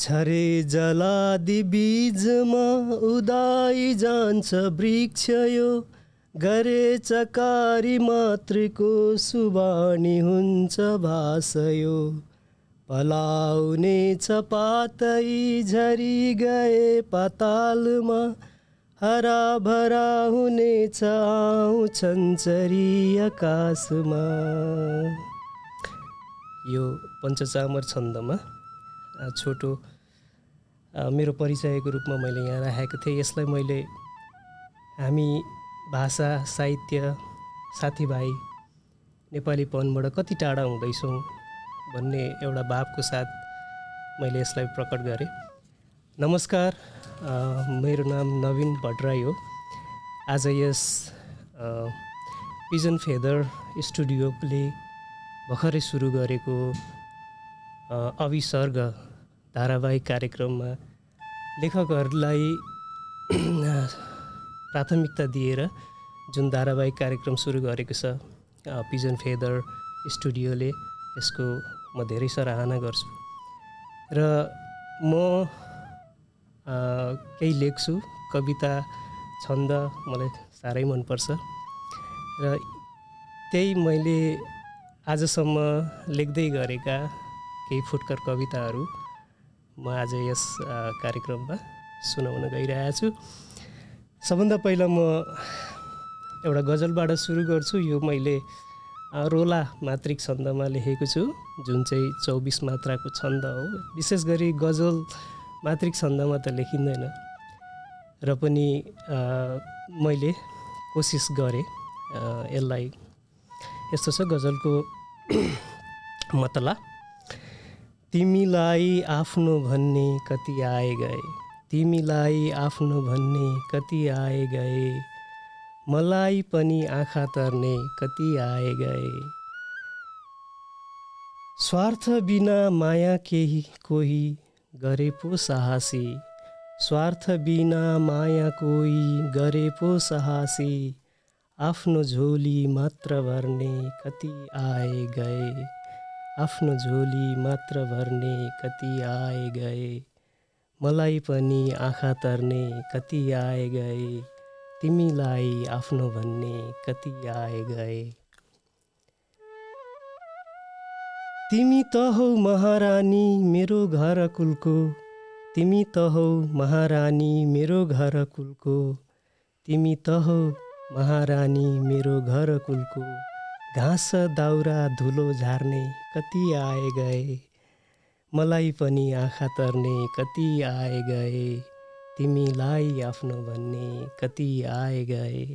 झरे जलादि बीजमा उदाई जान्छ वृक्ष यो, गरेछ कारी मातृको सुबानी हुन्छ भाष यो। पलाउनेछ पातै झरी गए पातालमा, हरा भरा हुनेछ आउँछन् चरी आकाशमा। यो पञ्चचामर छन्दमा छोटो मेरो परिचयको रूपमा मैले यहाँ राखेको थिएँ। यसलाई मैले हामी भाषा साहित्य साथीभाइ नेपालीपनबाट कति टाढा हुँदैछौँ भन्ने एउटा भावको साथ मैले यसलाई प्रकट गरेँ। नमस्कार, मेरो नाम नवीन भट्टराई हो। आज यस पिजन फेदर स्टुडियोले भर्खरै सुरु गरेको अविसर्ग धारावाहिक कार्यक्रममा लेखकहरूलाई प्राथमिकता दिएर जुन धारावाहिक कार्यक्रम सुरु गरेको छ पिजन फेदर स्टुडियोले, यसको म धेरै सराहना गर्छु। र म केही लेख्छु, कविता छन्द मलाई साह्रै मनपर्छ र त्यही मैले आजसम्म लेख्दै गरेका केही फुटकर कविताहरू म आज यस कार्यक्रममा सुनाउन गइरहेको छु। सबभन्दा पहिला म एउटा गजलबाट सुरु गर्छु। यो मैले रोला मात्रिक छन्दमा लेखेको छु, जुन चाहिँ 24 मात्राको छन्द हो। विशेष गरी गजल मात्रिक छन्दमा त लेखिँदैन र पनि मैले कोसिस गरेँ यसलाई। यस्तो छ गजलको मतला। तिमीलाई आफ्नो भन्ने कति आए गए, तिमीलाई आफ्नो भन्ने कति आए गए, मलाई पनि आँखा तर्ने कति आए गए। स्वार्थ बिना माया केही कोही गरे पो साहसी, स्वार्थ बिना माया कोही गरे पो साहसी, आफ्नो झोली मात्र भर्ने कति आए गए, आफ्नो झोली मात्र भर्ने कति आए गए, मलाई पनि आँखा तर्ने कति आए गए, तिमीलाई आफ्नो भन्ने कति आए गए। तिमी त हौ महारानी मेरो घर कुलको, तिमी त हौ महारानी मेरो घर कुलको, तिमी त हौ महारानी मेरो घर कुलको, घाँस दाउरा धुलो झार्ने कति आए गए, मलाई पनि आँखा तर्ने कति आए गए, तिमीलाई आफ्नो भन्ने कति आए गए।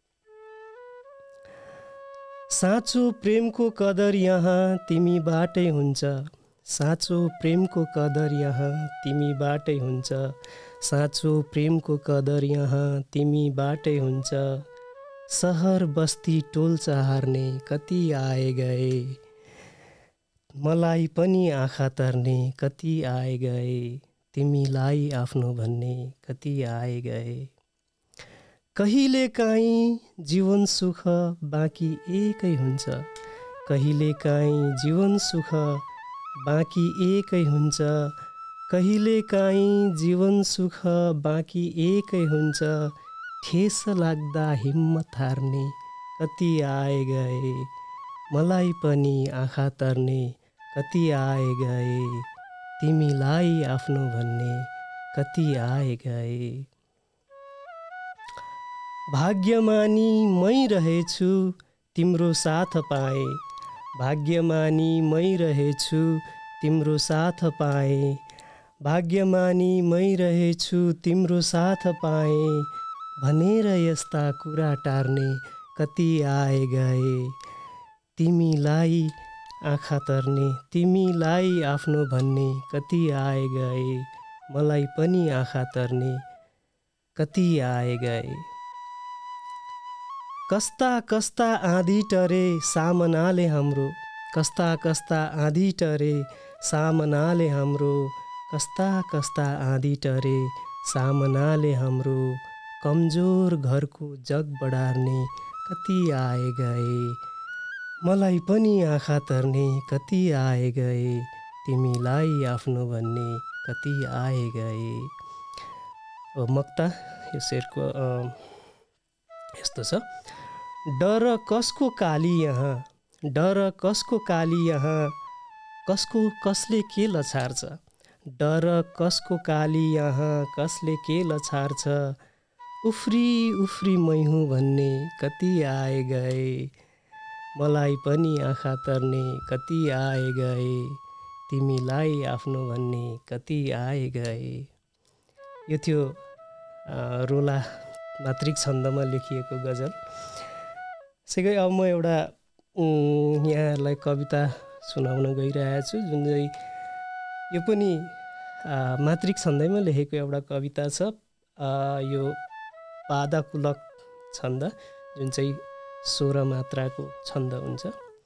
साँचो प्रेमको कदर यहाँ तिमीबाटै हुन्छ, साँचो प्रेमको कदर यहाँ तिमीबाटै हुन्छ, साँचो प्रेमको कदर यहाँ तिमीबाटै हुन्छ, सहर बस्ती टोल चहार्ने कति आए गए, मलाई पनि आँखा तर्ने कति आए गए, तिमीलाई आफ्नो भन्ने कति आए गए। कहिलेकाहीँ जीवन सुख बाँकी एकै हुन्छ, कहिलेकाहीँ जीवन सुख बाँकी एकै हुन्छ, कहिलेकाहीँ जीवन सुख बाँकी एकै हुन्छ, ठेस लाग्दा हिम्मत हार्ने कति आए गए, मलाई पनि आँखा तर्ने कति आए गए, तिमीलाई आफ्नो भन्ने कति आए गए। भाग्यमानी मै रहेछु तिम्रो साथ पाएँ, भाग्यमानी मै रहेछु तिम्रो साथ पाएँ, भाग्यमानी मै रहेछु तिम्रो साथ पाएँ, भनेर यस्ता कुरा टार्ने कति आए गए, तिमीलाई आँखा तर्ने तिमीलाई आफ्नो भन्ने कति आए गए, मलाई पनि आँखा तर्ने कति आए गए। कस्ता कस्ता आँधी टरे सामनाले हाम्रो, कस्ता कस्ता आँधी टरे सामनाले हाम्रो, कस्ता कस्ता आँधी टरे सामनाले हाम्रो, कमजोर घरको जग बढार्ने कति आए गए, मलाई पनि आँखा तर्ने कति आए गए, तिमीलाई आफ्नो भन्ने कति आए गए। अब मक्ता यो शेरको यस्तो छ। डर कसको काली यहाँ, डर कसको काली यहाँ, कसको कसले के लछार्छ। डर कसको काली यहाँ, कसले के लछार्छ। उफ्री उफ्री मै हुँ भन्ने कति आए गए। मलाई पनि आँखा तर्ने कति आए गए। तिमीलाई आफ्नो भन्ने कति आए गए। यो थियो रोला मात्रिक छन्दमा लेखिएको गजल। यसैगरी अब म एउटा यहाँहरूलाई कविता सुनाउन गइरहेको छु, जुन चाहिँ यो पनि मात्रिक छन्दैमा लेखेको एउटा कविता छ। यो पादाकुलक छन्द, जुन चाहिँ 16 मात्राको छन्द हुन्छ।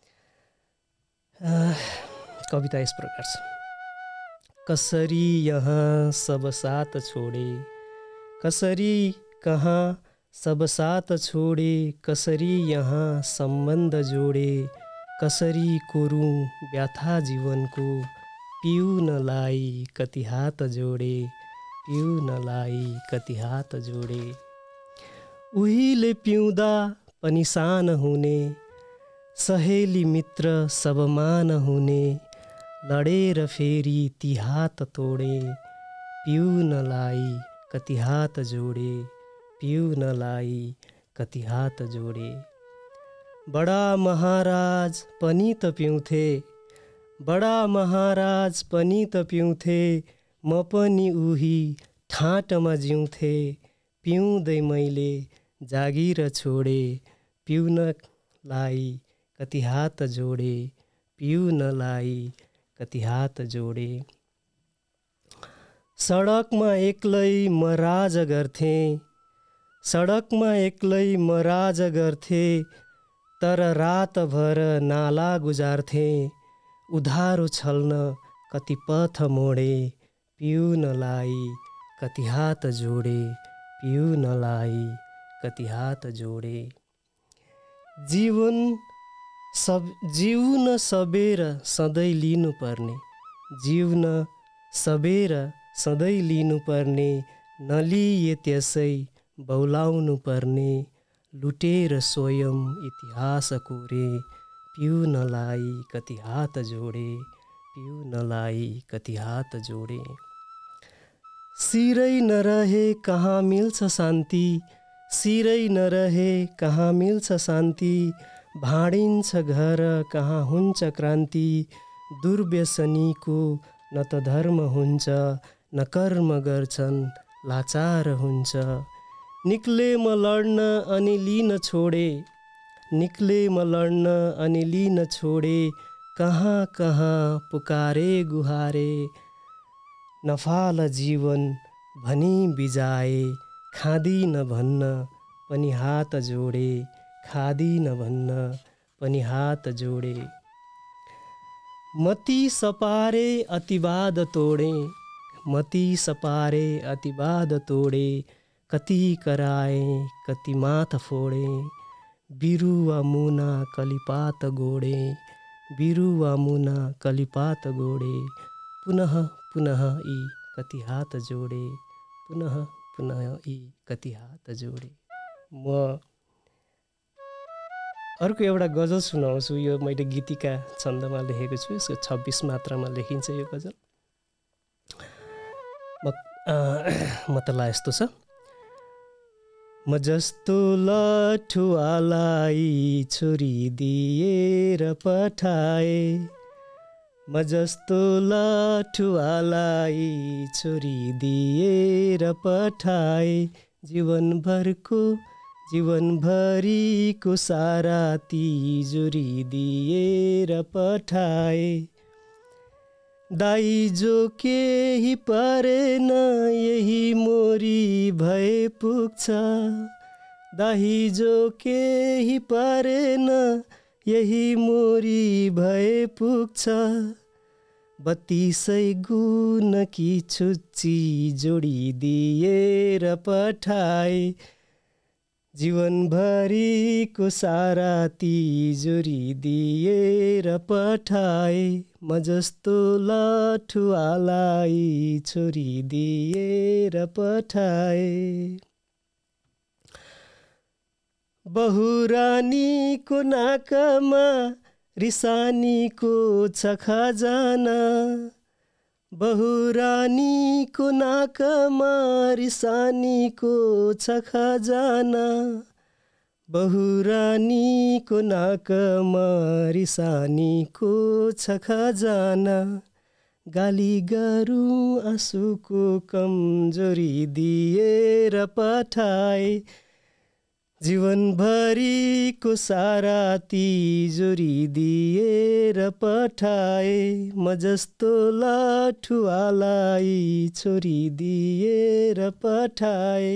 कविता यस प्रकार छ। कसरी यहाँ सब साथ छोडे, कसरी कहाँ सब साथ छोडे, कसरी यहाँ सम्बन्ध जोडे, कसरी कोरूँ व्यथा जीवनको, पिउनलाई कति हात जोडे, पिउनलाई कति हात जोडे। उहिले पिउँदा पनि सान हुने, सहेली मित्र सब मान हुने, लडेर फेरि ती हात तोडे, पिउनलाई कति हात जोडे, पिउनलाई कति हात जोडे। बडा महाराज पनि त पिउँथे, बडा महाराज पनि त पिउँथे, म पनि उही ठाँटमा जिउँथे, पिउँदै मैले जागिर छोडे, पिउनलाई कति हात जोडे, पिउनलाई कति हात जोडे। सडकमा एक्लै म राज गर्थेँ, सडकमा एक्लै म राज गर्थेँ, तर रातभर नाला गुजार्थेँ, उधारो छल्न कति पथ मोडे, पिउनलाई कति हात जोडे, पिउनलाई कति हात जोडे। जिउन सबेर सधैँ लिनुपर्ने, जिउन सबेर सधैँ लिनुपर्ने, नलिए त्यसै बौलाउनु पर्ने, लुटेर स्वयं इतिहास कोरे, पिउनलाई कति हात जोडे, पिउनलाई कति हात जोडे। सिरै नरहे कहाँ मिल्छ शान्ति, सिरै नरहे कहाँ मिल्छ शान्ति, भाँडिन्छ घर कहाँ हुन्छ क्रान्ति, दुर्व्यसनीको न त धर्म हुन्छ, न कर्म गर्छन् लाचार हुन्छ। निक्ले म लड्न अनि लिन छोडे, निक्ले म लड्न अनि लिन छोडे, कहाँ कहाँ पुकारे गुहारे, नफाल जीवन भनी बिजाए, खाँदिन भन्न पनि हात जोडे, खाँदिन भन्न पनि हात जोडे। मती सपारे अतिवाद तोडे, मती सपारे अतिवाद तोडे, कति कराए कति माथ फोडे, बिरुवा मुना कलिपात गोडे, बिरुवा मुना कलिपात गोडे, पुनः पुनः यी कति हात जोडे, पुनः पुनः यी कति हात जोडे। म अर्को एउटा गजल सुनाउँछु। यो मैले गीतिका छन्दमा लेखेको छु। यसको 26 मात्रामा लेखिन्छ यो गजल। मतला यस्तो छ। म जस्तो लठुवालाई छुरी दिएर पठाए, म जस्तो लठुवालाई छुरी दिएर पठाए, जीवनभरिको सारा तिजोरी दिएर पठाए। दाइजो केही परेन यही मोरी भए पुग्छ, दाइजो केही परेन यही मोरी भए पुग्छ, 32 गुण कि छुच्ची जोडी दिएर पठाए, जीवनभरिको सारा तिजोरी दिएर पठाए म जस्तो लठुवालाई छोरी दिएर पठाए बहुरानीको नाकमा रिसानीको छ खजाना बहुरानीको नाकमा रिसानीको छ खजाना बहुरानीको नाकमा रिसानीको छ खजाना गाली गरौँ आँसुको कमजोरी दिएर पठाए जीवनभरिको सारा तिजोरी दिएर पठाए म जस्तो लठुवालाई छोरी दिएर पठाए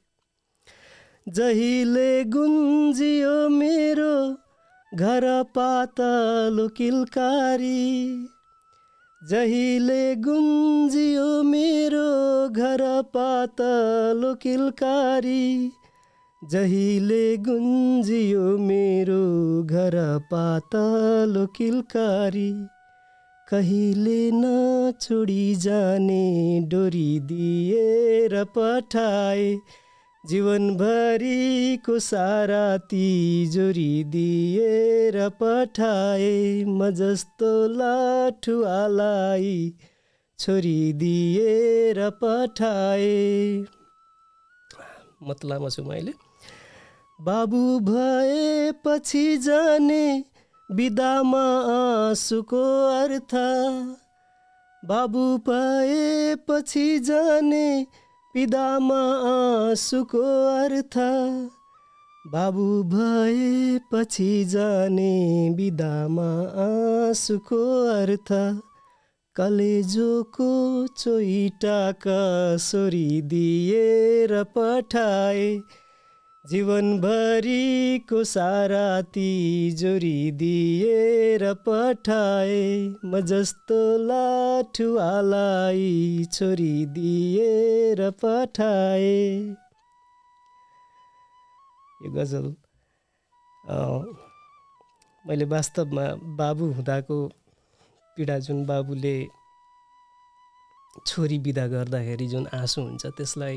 जहिले गुन्जियो मेरो घर पातलो किलकारी जहिले गुन्जियो मेरो घर पातलो किलकारी जहिले गुन्जियो मेरो घर पातलो किलकारी कहिले नछोडी जाने डोरी दिएर पठाए जीवनभरिको सारा तिजोरी दिएर पठाए म जस्तो लठुवालाई छोरी दिएर पठाए मतलामा छु मैले बाबु भएपछि जाने बिदामा आँसुको अर्थ बाबु भएपछि जाने बिदामा आँसुको अर्थ बाबु भएपछि जाने बिदामा आँसुको अर्थ कलेजोको चोइटा कसोरी दिएर पठाए जीवनभरिको सारा तिजोरी दिएर पठाए म जस्तो लठुवालाई छोरी दिएर पठाए यो गजल मैले वास्तवमा बाबु हुँदाको पीडा जुन बाबुले छोरी बिदा गर्दाखेरि जुन आँसु हुन्छ त्यसलाई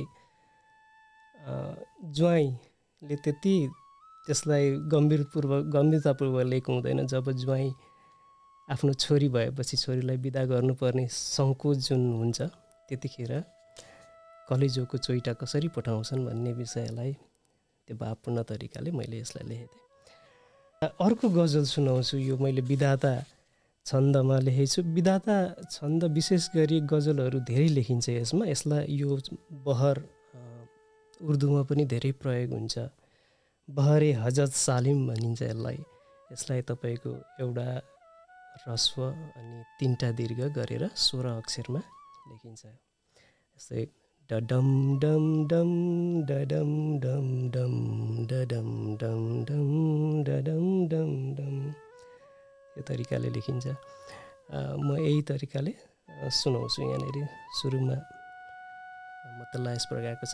ज्वाइँले त्यसलाई गम्भीरतापूर्वक लिएको हुँदैन जब ज्वाइँ आफ्नो छोरी भएपछि छोरीलाई बिदा गर्नुपर्ने सङ्कोच जुन हुन्छ त्यतिखेर कलेजोको चोइटा कसरी पठाउँछन् भन्ने विषयलाई त्यो भावपूर्ण तरिकाले मैले यसलाई लेखेँ अर्को गजल सुनाउँछु यो मैले विधाता छन्दमा लेखेको छु विधाता छन्द विशेष गरी गजलहरू धेरै लेखिन्छ यसलाई यो बहर उर्दूमा पनि धेरै प्रयोग हुन्छ बहरे हजत सालिम भनिन्छ यसलाई तपाईको एउटा ह्रस्व अनि 3टा दीर्घ गरेर 16 अक्षरमा लेखिन्छ जस्तै डडम डम डम डडम डम डम डडम डम डम डडम डम डम यो तरिकाले लेखिन्छ म यही तरिकाले सुनाउँछु यहाँनिर सुरुमा मतला यस प्रकारको छ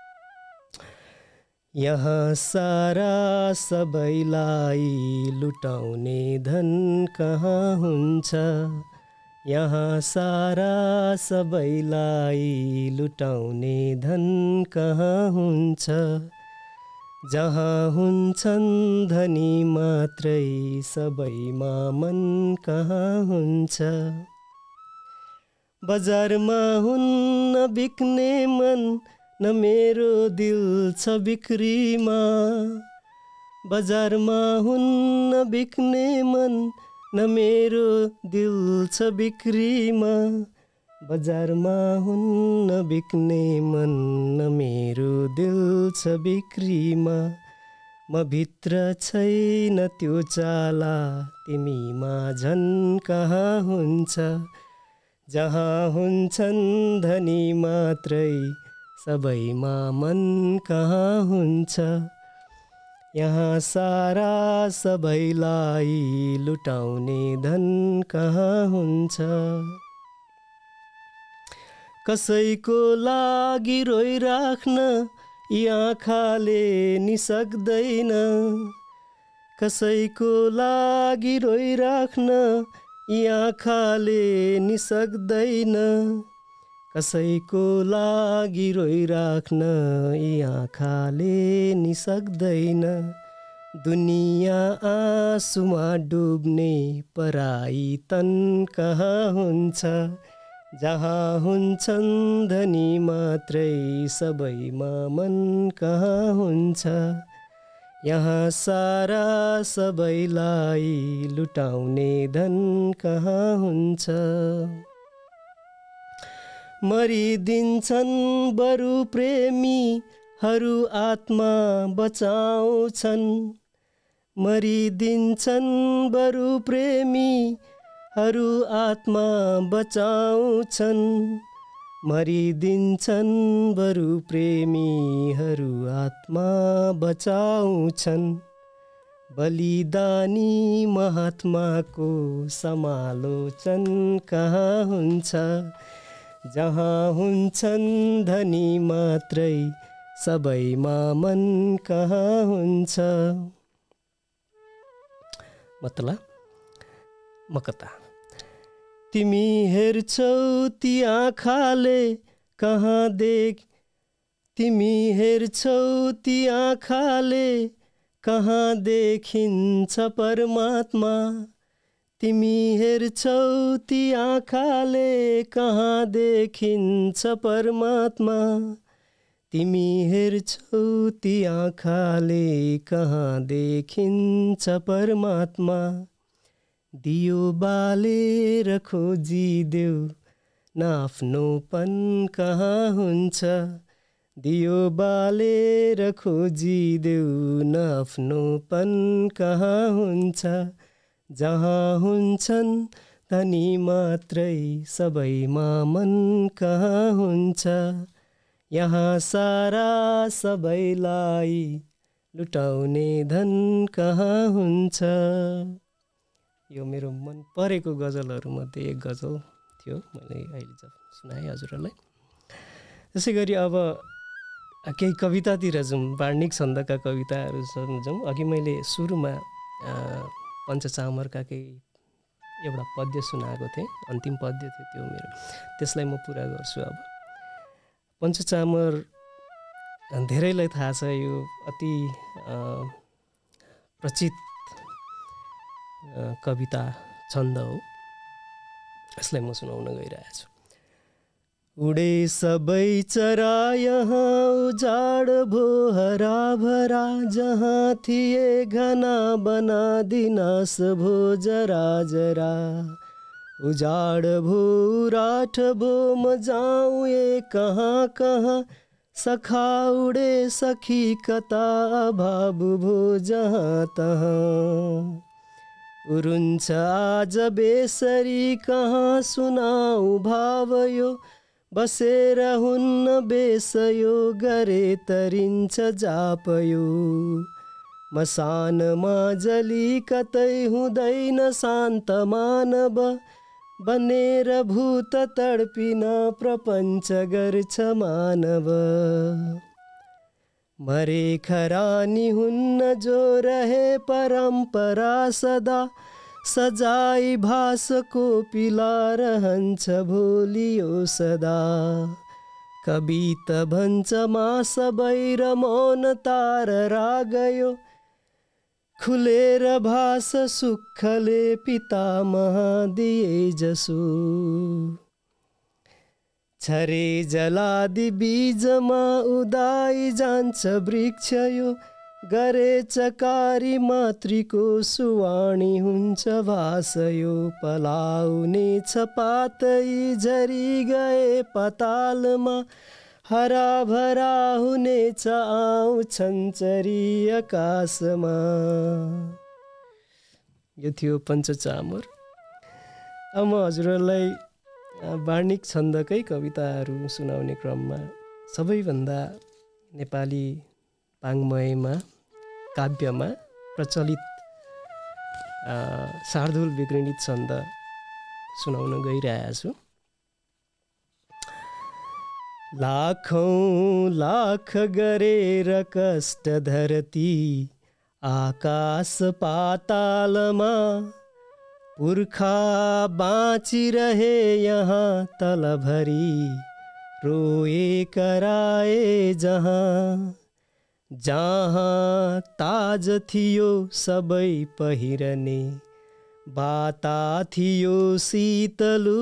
यहाँ सारा सबैलाई लुटाउने धन कहाँ हुन्छ यहाँ सारा सबैलाई लुटाउने धन कहाँ हुन्छ जहाँ हुन्छन् धनी मात्रै सबैमा मन कहाँ हुन्छ बजारमा हुन्न बिक्ने मन न मेरो दिल छ बिक्रीमा बजारमा हुन्न बिक्ने मन न मेरो दिल छ बिक्रीमा बजारमा हुन्न बिक्ने मन न मेरो दिल छ बिक्रीमा म भित्र छैन त्यो चाला तिमीमा झन् कहाँ हुन्छ जहाँ हुन्छन् धनी मात्रै सबैमा मन कहाँ हुन्छ यहाँ सारा सबैलाई लुटाउने धन कहाँ हुन्छ कसैको लागि रोइराख्न यी आँखाले निसक्दैन कसैको लागि रोइराख्न यी आँखाले निसक्दैन कसैको लागि रोइराख्न यी आँखाले निसक्दैन दुनियाँ आँसुमा डुब्ने पराई तन कहाँ हुन्छ जहाँ हुन्छन् धनी मात्रै सबैमा मन कहाँ हुन्छ यहाँ सारा सबैलाई लुटाउने धन कहाँ हुन्छ मरिदिन्छन् बरु प्रेमीहरू आत्मा बचाउँछन् मरिदिन्छन् बरु प्रेमीहरू आत्मा बचाउँछन् मरिदिन्छन् बरु प्रेमीहरू आत्मा बचाउँछन् बलिदानी महात्माको समालोचन कहाँ हुन्छ जहाँ हुन्छन् धनी मात्रै सबैमा मन कहाँ हुन्छ मकता तिमी हेर्छौ ती आँखाले कहाँ तिमी हेर्छौ ती आँखाले कहाँ देखिन्छ परमात्मा तिमी हेर्छौ ती आँखाले कहाँ देखिन्छ परमात्मा तिमी हेर्छौ ती आँखाले कहाँ देखिन्छ परमात्मा दियो बालेर खोजिदेऊ न आफ्नोपन कहाँ हुन्छ दियो बालेर खोजिदेऊ न आफ्नोपन कहाँ हुन्छ जहाँ हुन्छन् धनी मात्रै सबैमा मन कहाँ हुन्छ यहाँ सारा सबैलाई लुटाउने धन कहाँ हुन्छ यो मेरो मन परेको गजलहरूमध्ये एक गजल थियो मैले अहिले जब सुनाएँ हजुरहरूलाई त्यसै गरी अब केही कवितातिर जाउँ वार्णिक छन्दका कविताहरू जाउँ अघि मैले सुरुमा पञ्चचामरका केही एउटा पद्य सुनाएको थिएँ अन्तिम पद्य थियो त्यो मेरो त्यसलाई म पुरा गर्छु अब पञ्चचामर धेरैलाई थाहा छ यो अति प्रचित कविता छन्द हो यसलाई म सुनाउन गइरहेको छु उडे सबै चरा यहाँ उजाड भो हरा भरा जहाँ थिए घना बना दिनास भो जरा जरा उजाड भो राठ भो म जाऊँ ये कहाँ कहाँ सखा उडे सखी कता भाव भो जहाँ तहाँ उरुन्छ आज बेसरी कहाँ सुनाऊ भाव यो बसेर हुन्न बेसयो गरे तरिन्छ जापयो मसानमा जली कतै हुँदैन शान्त मानव बनेर भूत तडपिन प्रपञ्च गर्छ मानव मरे खरानी हुन्न जो रहे परम्परा सदा सजाई भाषको पिला रहन्छ भोलियो सदा कवि त भन्छ मा सबै र मौन तार रागयो खुलेर भाष सुखले पितामह दिए जसो छरे जलादि बीजमा उदाई जान्छ वृक्ष यो गरे चकारी मातृको सुवाणी हुन्छ भाषयो पलाउने छ पातै झरी गए पतालमा हरा भरा हुनेछ आउँछन् चरी आकाशमा यो थियो पञ्चचामर अब म हजुरहरूलाई वार्णिक छन्दकै कविताहरू सुनाउने क्रममा सबैभन्दा नेपाली वाङ्मयमा काव्यमा प्रचलित शार्दूल विगृणित छन्द सुनाउन गइरहेको छु लाखौं लाख गरेर कष्ट धरती आकाश पातालमा पुर्खा बाँचिरहे यहाँ तलभरी रोए कराए जहाँ ताज थियो सबै पहिरने बाता थियो शीतलु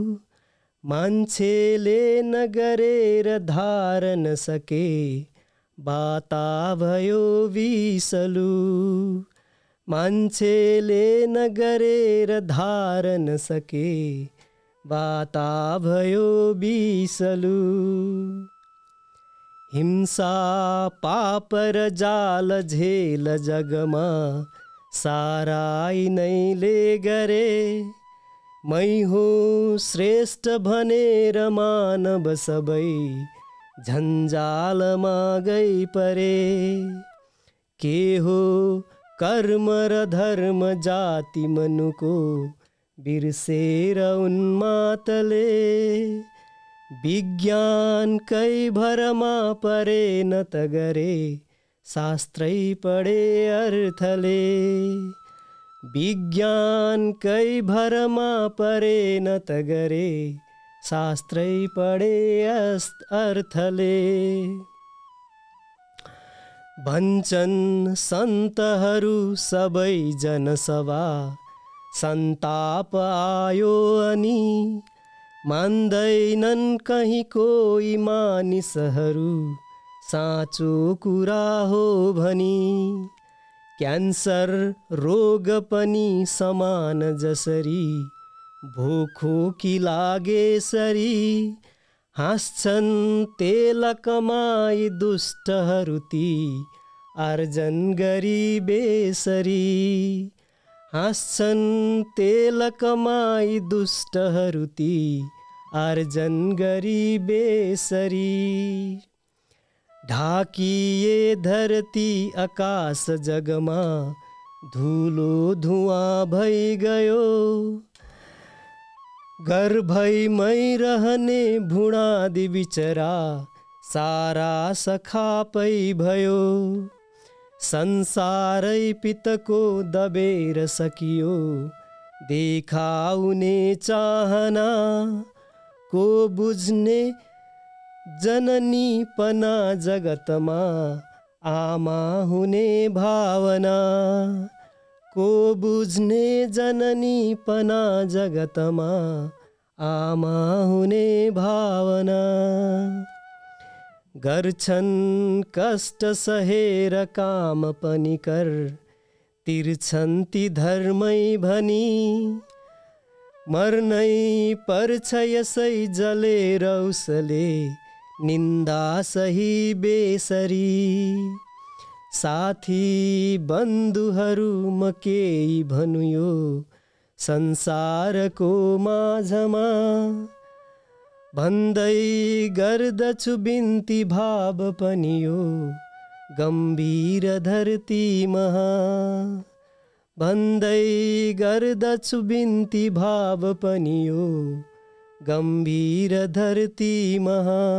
मान्छेले नगरेर धारन सके बाता भयो विषलु मान्छेले नगरेर धारन सके बाता भयो विषलु हिंसा पाप र जाल झेल जगमा साराई नैले गरे मै हो श्रेष्ठ भनेर मानव सबै झन्झालमा गई परे के हो कर्म र धर्म जाति मनुको बिर्सेर उन्मातले विज्ञानकै भरमा परे न त गरे शास्त्रै पढे अर्थले विज्ञानकै भरमा परे न त गरे शास्त्रै पढे अर्थले भन्छन् सन्तहरू सबै जनसभा सन्ताप आयो अनि मान्दैनन् कहीँ कोही मानिसहरू साँचो कुरा हो भनी क्यान्सर रोग पनि समान जसरी भोको कि लागेसरी हाँस्छन् तेल कमाई दुष्टहरू ती आर्जन गरी बेसरी हाँस्छन् तेल कमाई दुष्टहरू ती आर्जन गरी बेसरी ढाकिए धरती आकाश जगमा धुलो धुआँ भई गयो गर्भैमै रहने भुँडादी बिचरा सारा सखापै भयो संसारै पितको दबेर सकियो देखाउने चाहना को बुझ्ने जननी पना जगतमा आमा हुने भावना को बुझ्ने जननी पना जगतमा आमा हुने भावना गर्छन् कष्ट सहेर काम पनि कर तिर्छन् ती धर्मै भनी मर्नै पर्छ यसै जलेर उसले निन्दा सही बेसरी साथी बन्धुहरू म केही भनु यो संसारको माझमा भन्दै गर्दछु बिन्ती भाव पनि यो गम्भीर धरतीमा भन्दै गर्दछु बिन्ती भाव पनि यो गम्भीर धरतीमा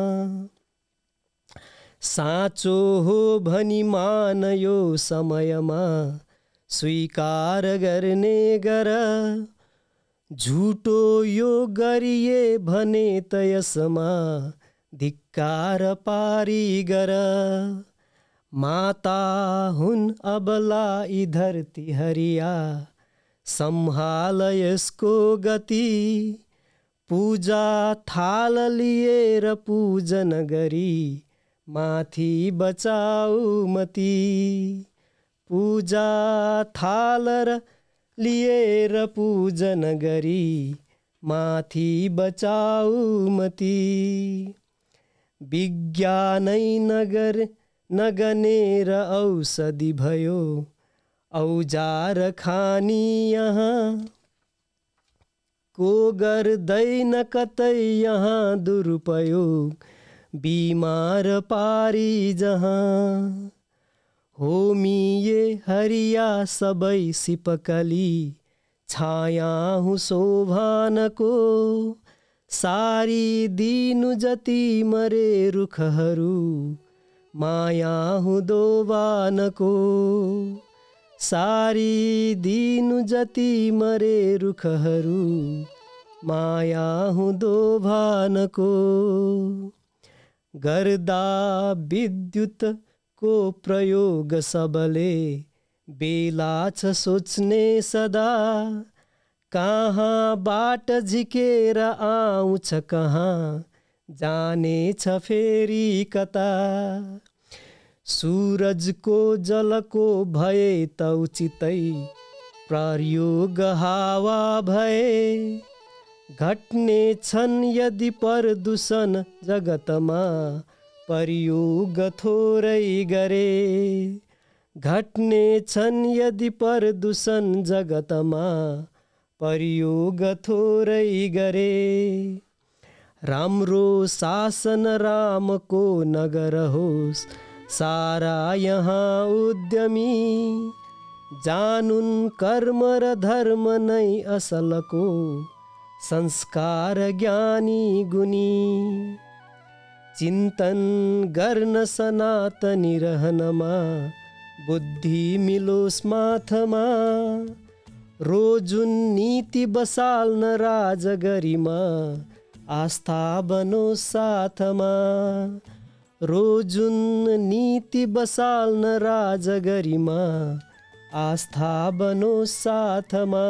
साँचो हो भनी मान यो समयमा स्वीकार गर्ने गर झुटो यो गरिए भने त यसमा धिक्कार पारी गर माता हुन् अबला यी धरती हरिया सम्हाल यसको गति पूजा थाल लिएर पूजन गरी माथि बचाऊ मती पूजा थाल लिएर पूजन गरी माथि बचाऊ मती विज्ञानै नगनेर औषधि भयो औजार खानी यहाँ को गर्दैन कतै यहाँ दुरुपयोग बिमार पारी जहाँ होमिए हरिया सबै सिपकली छाया हूँ शोभानको सारी दिनु जति मरे रुखहरू माया हुँदो बानको सारी दिनु जति मरे रुखहरू माया हुँदो भानको गर्दा विद्युतको प्रयोग सबले बेला छ सोच्ने सदा कहाँबाट झिकेर आउँछ कहाँ जानेछ फेरि कता सूरजको जलको भए त उचितै प्रयोग हावा भए घट्ने छन् यदि प्रदूषण जगतमा प्रयोग थोरै गरे घट्ने छन् यदि प्रदूषण जगतमा प्रयोग थोरै गरे राम्रो शासन रामको नगर होस् सारा यहाँ उद्यमी जानुन् कर्म र धर्म नै असलको संस्कार ज्ञानी गुनी चिन्तन गर्न सनातनी रहनमा बुद्धि मिलोस् माथमा रोजुन नीति बसाल्न राजगरीमा आस्था बनोस् साथमा रोजुन नीति बसाल्न राजगरीमा आस्था बनोस् साथमा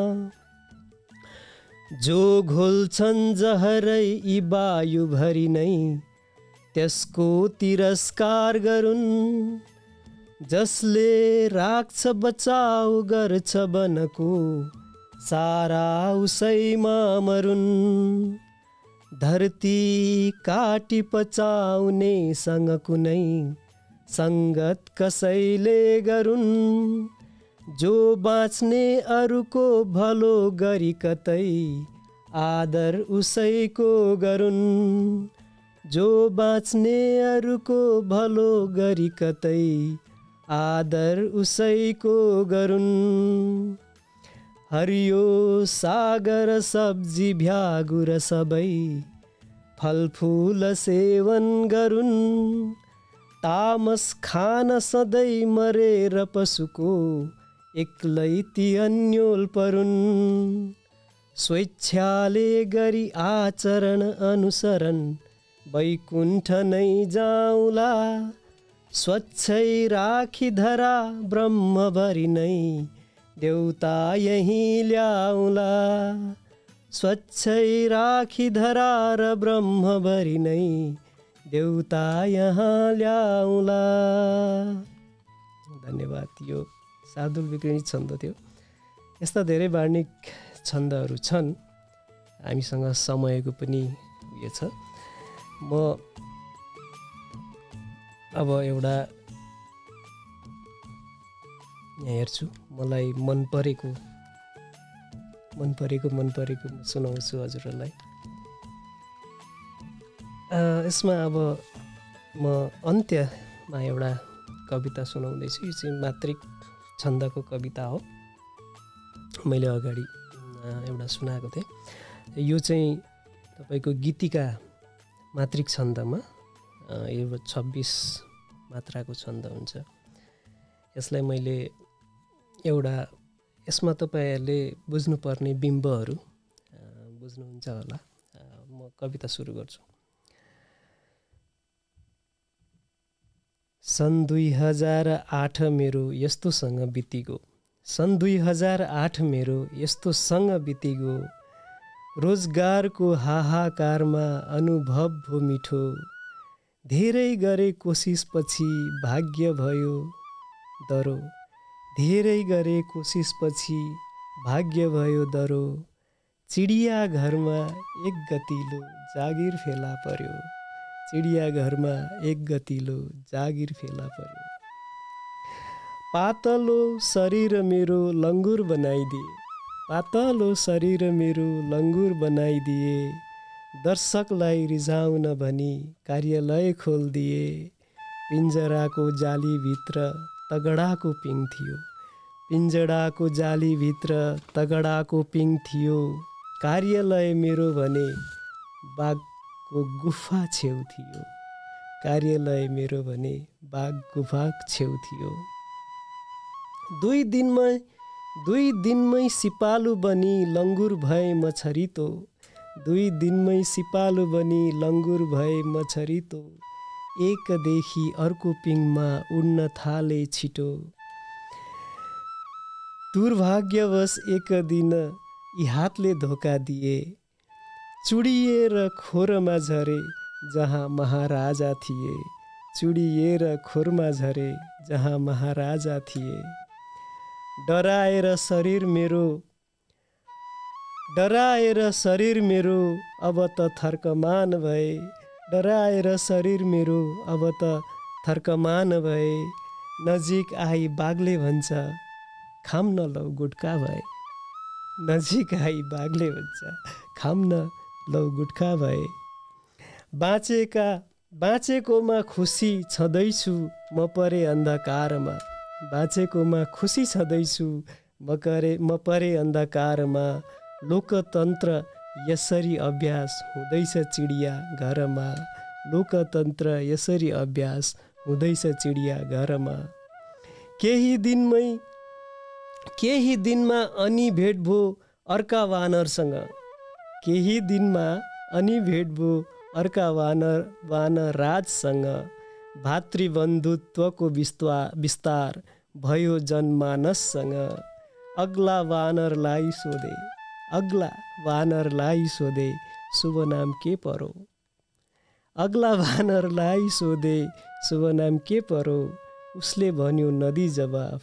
जो घोल्छन् जहरै यी वायुभरि नै त्यसको तिरस्कार गरून् जसले राख्छ बचाउ गर्छ वनको सारा उसैमा मरुन् धरती काटी पचाउनेसँग कुनै सङ्गत कसैले गरून् जो बाँच्ने अरूको भलो गरी कतै आदर उसैको गरून् जो बाँच्ने अरूको भलो गरी कतै आदर उसैको गरून् हरियो सागर सब्जी भ्यागुर सबै फलफुल सेवन गरून् तामस खान सधैँ मरेर पशुको एक्लै ती अन्योल परुन् स्वेच्छाले गरी आचरण अनुसरण वैकुण्ठ नै जाउँला स्वच्छै राखी धरा ब्रह्मभरि नै देउता यहीँ ल्याउला स्वच्छै राखी धरा र ब्रह्मभरि नै देउता यहाँ ल्याउला। धन्यवाद। यो शार्दूल विक्रिणी छन्द थियो। यस्ता धेरै वार्णिक छन्दहरू छन्। हामीसँग समयको पनि उयो छ। म अब एउटा यहाँ हेर्छु, मलाई मन परेको सुनाउँछु हजुरहरूलाई। यसमा अब म अन्त्यमा एउटा कविता सुनाउँदैछु। यो चाहिँ मात्रिक छन्दको कविता हो। मैले अगाडि एउटा सुनाएको थिएँ। यो चाहिँ तपाईँको गीतिका मात्रिक छन्दमा यो 26 मात्राको छन्द हुन्छ। यसलाई मैले एउटा यसमा तपाईँहरूले बुझ्नुपर्ने बिम्बहरू बुझ्नुहुन्छ होला। म कविता सुरु गर्छु। सन् 2008 मेरो यस्तोसँग बितिगो, सन् 2008 मेरो यस्तोसँग बितिगो, रोजगारको हाहाकारमा अनुभव भो मिठो, धेरै गरे कोसिसपछि भाग्य भयो दरो, धेरै गरे कोसिसपछि भाग्य भयो दरो, चिडिया घरमा एक गतिलो जागिर फेला पर्यो, चिडिया घरमा एक गतिलो जागिर फेला पर्यो। पातलो शरीर मेरो लङ्गुर बनाइदिए, पातलो शरीर मेरो लङ्गुर बनाइदिए, दर्शकलाई रिझाउन भनी कार्यालय खोलिदिए, पिञ्जराको जालीभित्र तगडाको पिङ थियो, पिञ्जराको जालीभित्र तगडाको पिङ थियो, कार्यालय मेरो भने बाघको गुफा छेउ थियो। कार्यालय मेरो भने बाघ गुफा छेउ थियो। 2 दिनमै सिपालु बनी लङ्गुर भए मछरितो। 2 दिनमै सिपालु बनी लङ्गुर भए मछरितो। एकदेखि अर्को पिङमा उड्न थाले छिटो। दुर्भाग्यवश एक दिन यी हातले धोका दिए। चुडिएर खोरमा झरे जहाँ महाराजा थिए। चुडिएर खोरमा झरे जहाँ महाराजा थिए। डराएर शरीर मेरो अब त थर्कमान भए। डराएर शरीर मेरो अब त थर्कमान भए। नजिक आई बाघले भन्छ खाम न लौ गुट्का भए। नजिक आई बाघले भन्छ खाम न लौ गुट्का भए। बाँचेकोमा खुसी छँदैछु म परे अन्धकारमा। बाँचेकोमा खुसी छँदैछु म परे अन्धकारमा। लोकतन्त्र यसरी अभ्यास हुँदैछ चिडिया घरमा। लोकतन्त्र यसरी अभ्यास हुँदैछ चिडिया घरमा। केही दिनमा अनि भेट भो अर्का वानरसँग। केही दिनमा अनि भेट भो अर्का वानराजसँग। भातृबन्धुत्वको विस्तार भयो जनमानससँग। अग्ला वानरलाई सोधे शुभ नाम के परो। अग्ला वानरलाई सोधे शुभ नाम के परो। उसले भन्यो नदी जवाफ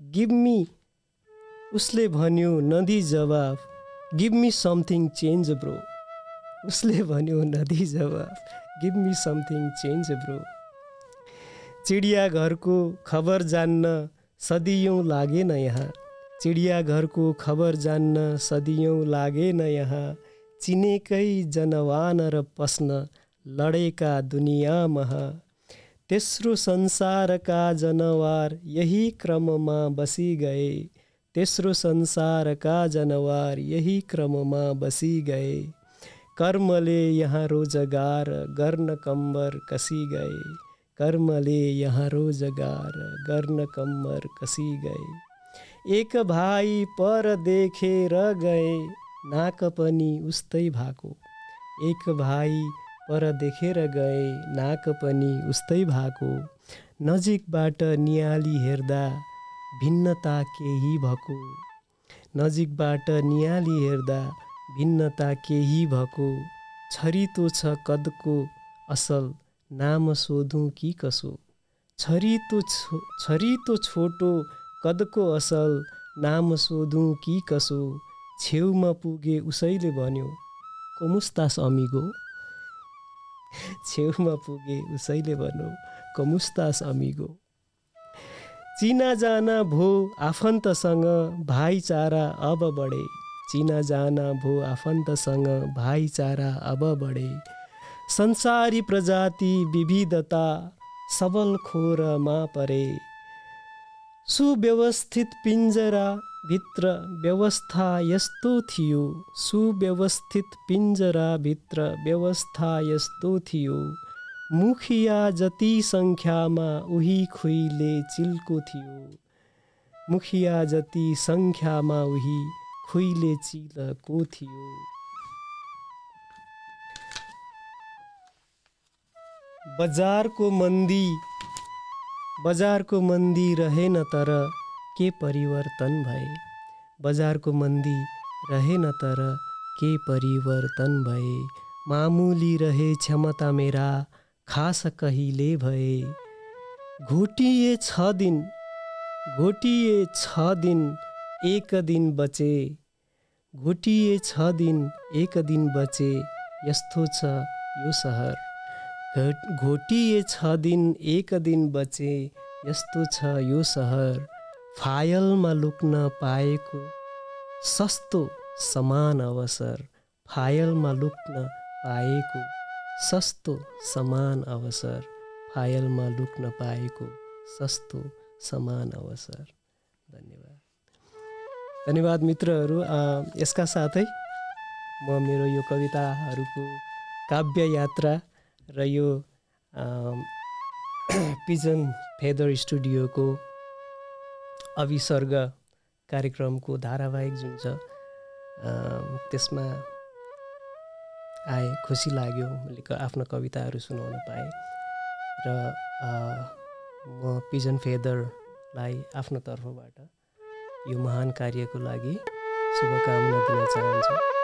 give me something change bro. उसले भन्यो नदी जवाफ give me something change bro. चिडियाघरको खबर जान्न सदियौँ लागेन यहाँ। चिडियाघरको खबर जान्न सदियौँ लागेन यहाँ। चिनेकै जनवानर पस्न लडेका दुनियाँमा। तेस्रो संसारका जनवार यही क्रममा बसी गए। तेस्रो संसारका जनवार यही क्रममा बसी गए। कर्मले यहाँ रोजगार गर्न कम्बर कसी गए। कर्मले यहाँ रोजगार गर्न कम्बर कसी गए। एक भाइ पर देखेर गए नाक पनि उस्तै भएको। एक भाइ पर देखेर गए नाक पनि उस्तै भएको। नजिकबाट नियाली हेर्दा भिन्नता केही भएको। नजिकबाट नियाली हेर्दा भिन्नता केही भएको। छरितो छ कदको असल नाम सोधौँ कि कसो। छरितो छोटो कदको असल नाम सोधौँ कि कसो। छेउमा पुगे उसैले भन्यो कोमुस्तास अमिगो। छेउमा पुगे उसैले भन्यो कोमुस्तास अमिगो। चिनाजाना भो आफन्तसँग भाइचारा अब बढे। चिनाजाना भो आफन्तसँग भाइचारा अब बढे। संसारी प्रजाति विविधता सबल खोरमा परे। सुव्यवस्थित पिञ्जरा भित्र व्यवस्था यस्तो थियो। सुव्यवस्थित पिञ्जरा भित्र व्यवस्था यस्तो थियो। मुखिया जति सङ्ख्यामा उही खुइले चिल्को थियो। मुखिया जति सङ्ख्यामा उही खुइले चिल्को थियो। बजारको मन्दी रहेन तर के परिवर्तन भए। बजारको मन्दी रहेन तर के परिवर्तन भए। मामुली रहे क्षमता मेरा खास कहिले भए। घोटिए 6 दिन एक दिन बचे। घोटिए 6 दिन एक दिन बचे यस्तो छ यो सहर। घोटिए 6 दिन एक दिन बचे यस्तो छ यो सहर। फाइलमा लुक्न पाएको सस्तो समान अवसर। फाइलमा लुक्न पाएको सस्तो समान अवसर। फाइलमा लुक्न पाएको सस्तो समान अवसर। धन्यवाद मित्रहरू। यसका साथै म मेरो यो कविताहरूको काव्य यात्रा र यो पिजन फेदर स्टुडियोको अभिसर्ग कार्यक्रमको धारावाहिक जुन छ त्यसमा आए खुसी लाग्यो। मैले आफ्नो कविताहरू सुनाउन पाएँ र म पिजन फेदरलाई आफ्नो तर्फबाट यो महान कार्यको लागि शुभकामना दिन चाहन्छु।